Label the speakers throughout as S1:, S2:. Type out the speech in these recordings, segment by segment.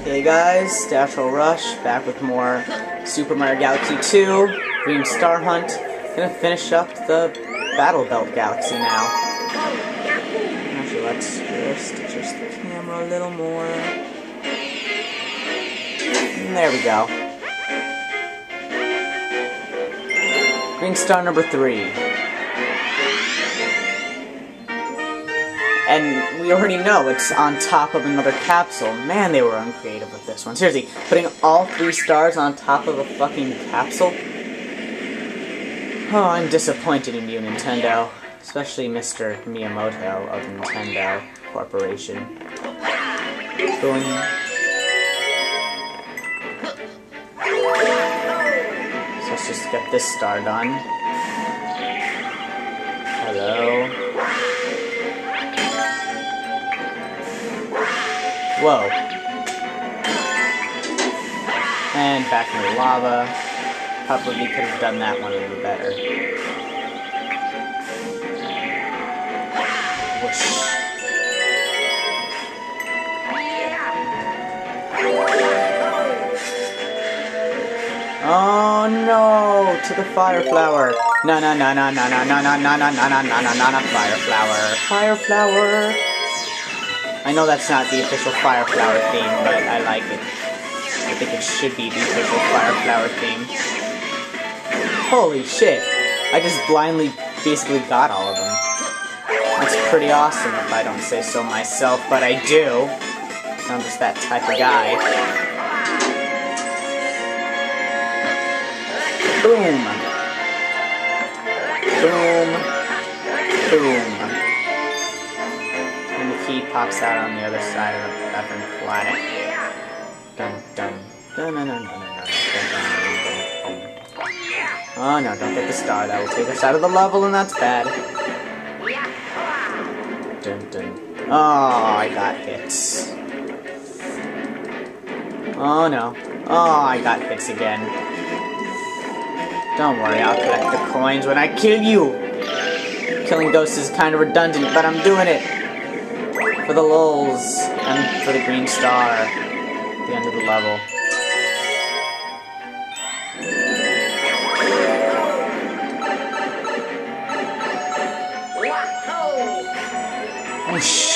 S1: Hey guys, Dethrone Rush, back with more Super Mario Galaxy 2, Green Star Hunt. Gonna finish up the Battle Belt Galaxy now. Actually, let's just adjust the camera a little more. And there we go. Green Star number 3. And we already know it's on top of another capsule. Man, they were uncreative with this one. Seriously, putting all 3 stars on top of a fucking capsule? Oh, I'm disappointed in you, Nintendo. Especially Mr. Miyamoto of Nintendo Corporation. Boom. So let's just get this star done. Hello. Whoa. And back in the lava. Probably could have done that one a little better. Whoosh. Oh no! To the fire flower! No, no, no, no, no, no, no, no, no, no, no, no, no, no, no, no, fire flower! Fire flower! I know that's not the official Fire Flower theme, but I like it. I think it should be the official Fire Flower theme. Holy shit! I just blindly basically got all of them. That's pretty awesome if I don't say so myself, but I do. I'm just that type of guy. Boom! Boom! Boom! He pops out on the other side of the effing planet. Dun dun dun dun dun dun dun dun. Oh no, don't get the star. That will take us out of the level, and that's bad. Dun dun. Oh, I got hits. Oh no. Oh, I got hits again. Don't worry, I'll collect the coins when I kill you. Killing ghosts is kind of redundant, but I'm doing it. For the lulz, and for the green star at the end of the level. Whoosh.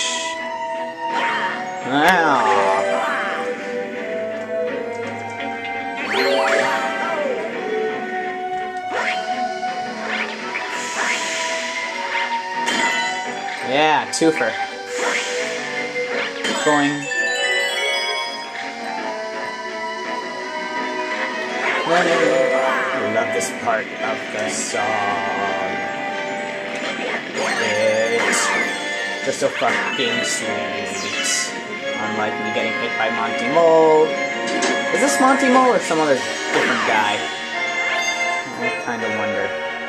S1: Wow. Yeah, twofer. Going. I love this part of the song. It's just so fucking sweet. Unlike me getting hit by Monty Mole. Is this Monty Mole or some other different guy? I kind of wonder.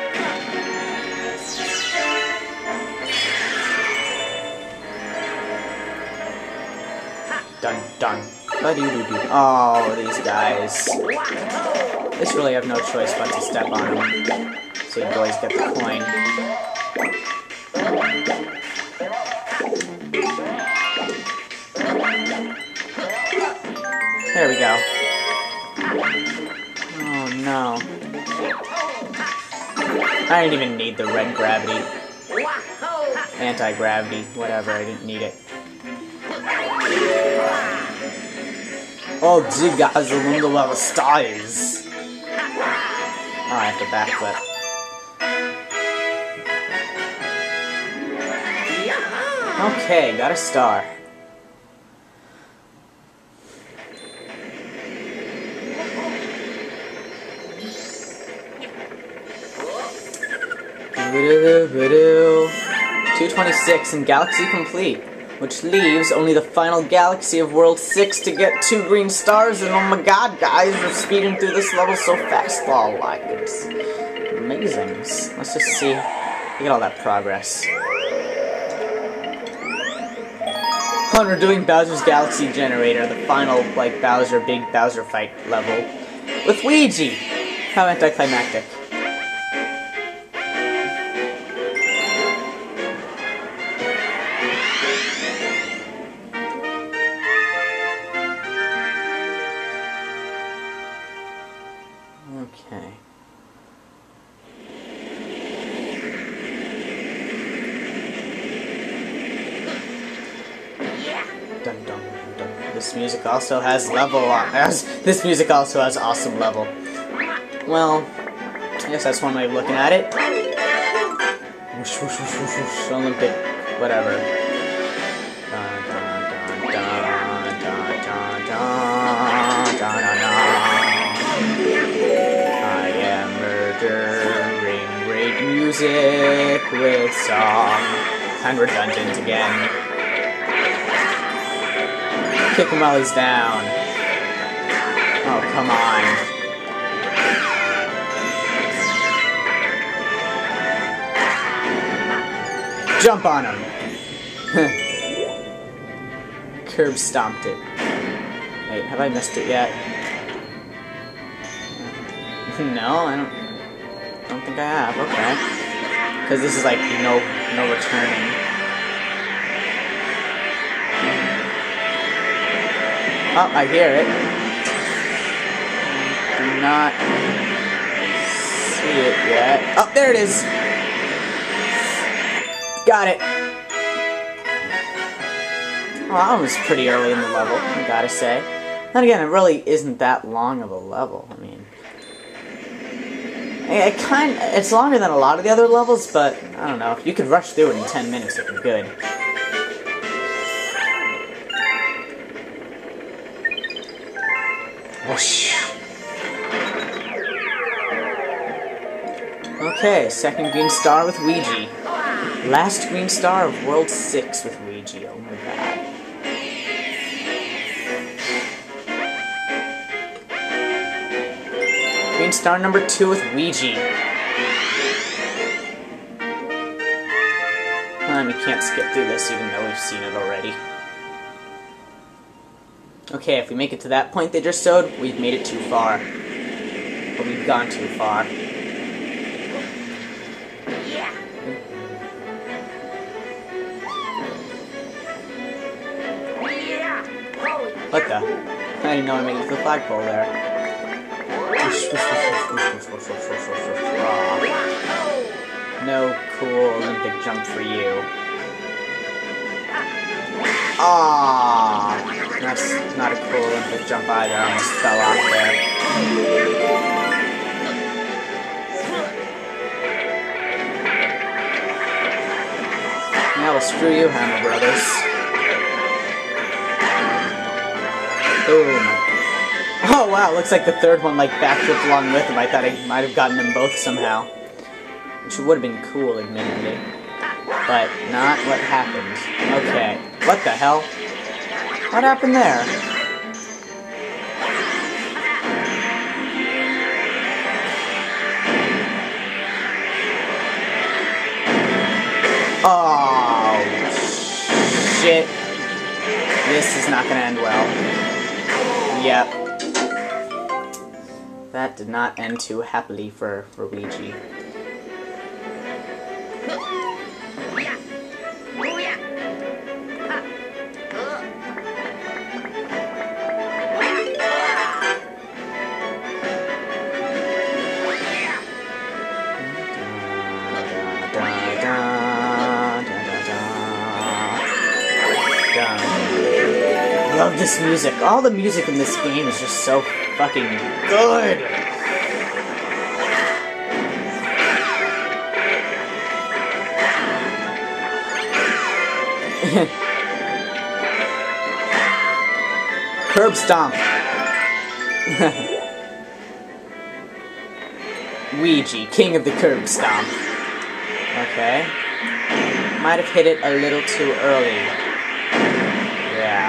S1: Dun dun. Ba-doo-doo-doo. Oh, these guys. This really have no choice but to step on them. So you boys get the coin. There we go. Oh no. I didn't even need the red gravity. Anti-gravity. Whatever, I didn't need it. Oh gee guys, I wonder where the star is. Oh, I have to backflip. Okay, got a star. Ba-doo-ba-doo. 226 and Galaxy complete. Which leaves only the final galaxy of World 6 to get 2 green stars, and oh my god, guys, we're speeding through this level so fast, all like it's amazing. Let's just see. Look at all that progress. Oh, and we're doing Bowser's Galaxy Generator, the final, like, big Bowser fight level, with Luigi! How anticlimactic. this music also has level. This music also has awesome level. Well, I guess that's one way of looking at it. Whoosh, whoosh, whoosh, whoosh, whoosh, Olympic, whatever. Dun, dun, dun, dun, dun, dun, dun, dun, dun, dun. I am murdering great music with song. And we're dungeons again. Kick him while he's down. Oh, come on. Jump on him! Curb stomped it. Wait, have I missed it yet? No, I don't think I have. Okay. Because this is like no returning. Oh, I hear it. Do not see it yet. Oh, there it is! Got it! Well, that was pretty early in the level, I gotta say. Then again, it really isn't that long of a level. I mean, it's longer than a lot of the other levels, but I don't know. If you could rush through it in 10 minutes, it'd be good. Whoosh. Okay, second green star with Ouija. Last green star of World 6 with Ouija. Oh my god. Green star number 2 with Ouija. We can't skip through this even though we've seen it already. Okay, if we make it to that point they just showed, we've made it too far. But we've gone too far. What the? I didn't know I made it to the flagpole there. No cool Olympic jump for you. Ah, that's not a cool Olympic jump either. I almost fell off there. Yeah, well, screw you, Hammer Brothers. Boom. Oh wow, looks like the third one like backflipped along with him. I thought I might have gotten them both somehow. Which would have been cool, admittedly. But not what happened. Okay. What the hell? What happened there? Oh, shit. This is not gonna end well. Yep. That did not end too happily for Ouija. I love this music. All the music in this game is just so fucking good. Curb stomp. Ouija, king of the curb stomp. Okay. Might have hit it a little too early. Yeah.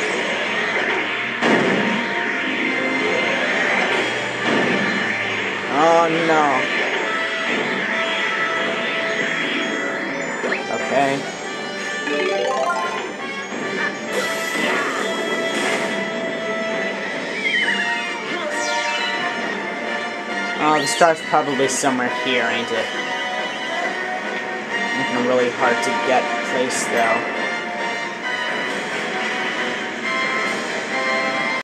S1: Oh no. Okay. Oh, the star's probably somewhere here, ain't it? Making it really hard to get placed, though.